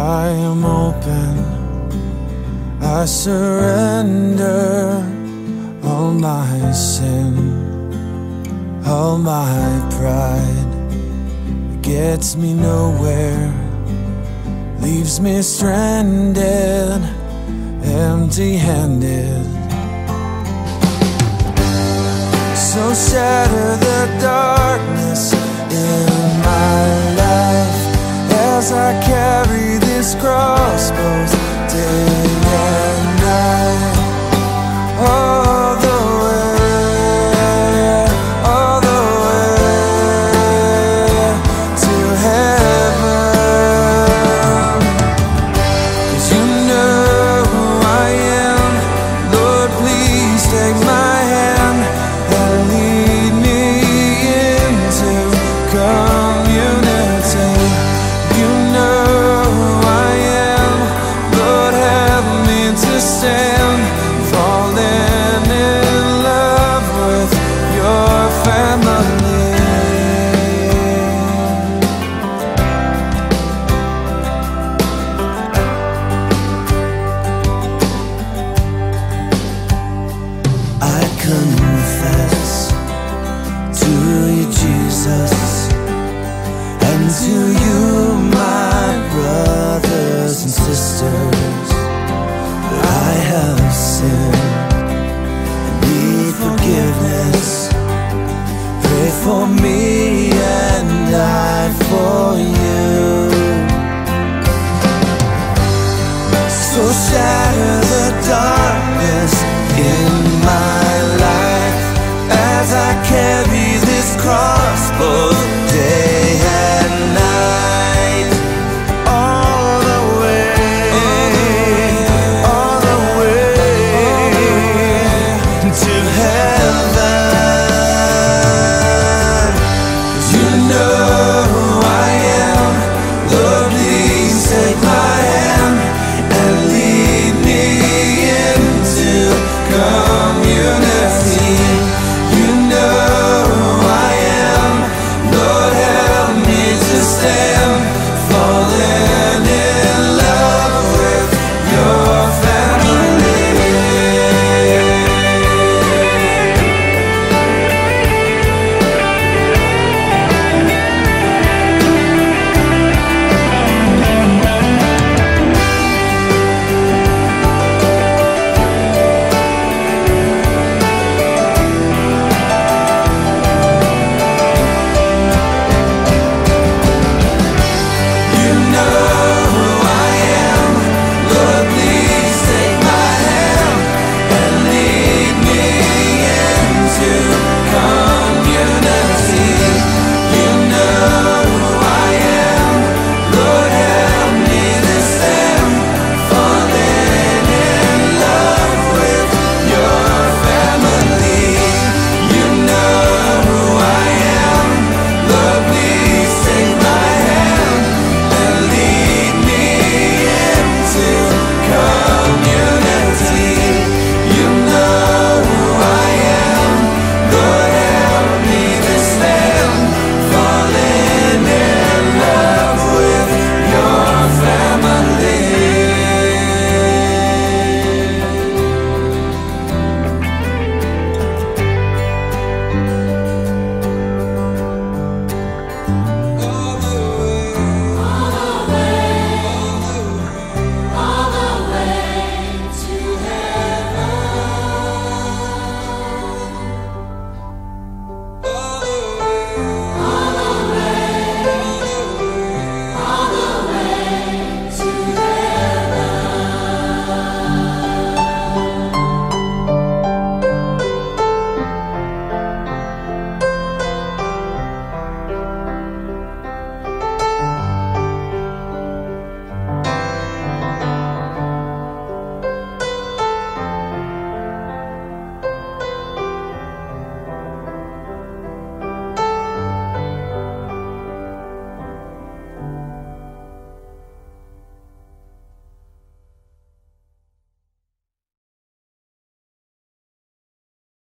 I am open, I surrender all my sin, all my pride. It gets me nowhere, leaves me stranded, empty-handed. So shatter the darkness in my life as I carry this cross both day and night. All the way, all the way to heaven. 'Cause you know who I am, Lord, please take my hand and lead me into community. You know who I am, Lord, help me to stand, falling in love with your family. I confess to you, Jesus, and to you, my brothers and sisters, that I have sinned and need forgiveness. Pray for me and die for you. So shatter the darkness in my life as I carry this cross.